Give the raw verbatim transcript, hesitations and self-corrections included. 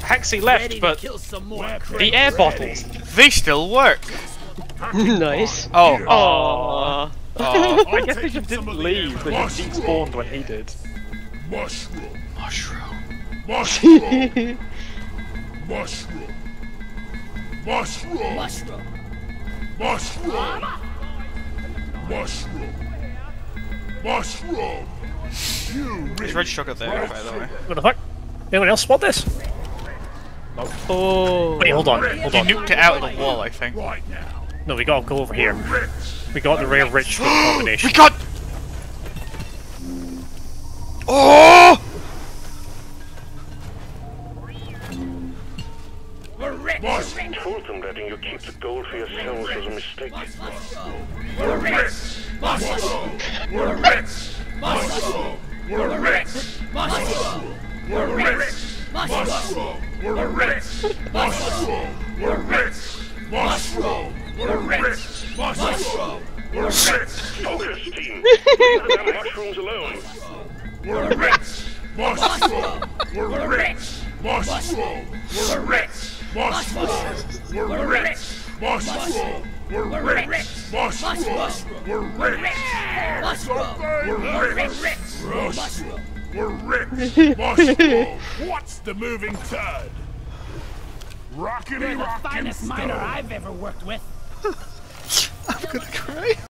Hexy left, but the air bottles, They still work. Nice. Oh. Aww. Oh, I guess they taking just some didn't of the leave. They just mushroom. despawned when he did. Mushroom. Mushroom. Mushroom. Mushroom. Mushroom. Mushroom. Mushroom. Mushroom. Mushroom. You There's red sugar there, by the way. What the fuck? Anyone else spot this? Oh. Wait, hold on, hold He on. nuked it out of the wall, I think. right now. No, we gotta go over here. Rich. We got the rare rich fruit combination. We got. Oh! We're rich. Mushroom. Told them letting you keep the gold for yourselves was a mistake. We're rich. Mushroom. We're rich. Mushroom. We're rich. Mushroom. We're rich. Mushroom. We're rich. Mushroom. We're rich. Mushroom. We're rich. Mushroom. We're rich. Focus, team. Leave the damn mushrooms alone. We're rich. Mushroom. We're rich. Mushroom. We're rich. Mushroom. We're rich. Mushroom. We're rich. Mushroom. We're rich. We're rich. Mushroom. We're rich. Mushroom. What's the moving turd? Rockety You're the rockin' finest miner stone. I've ever worked with. I'm gonna cry.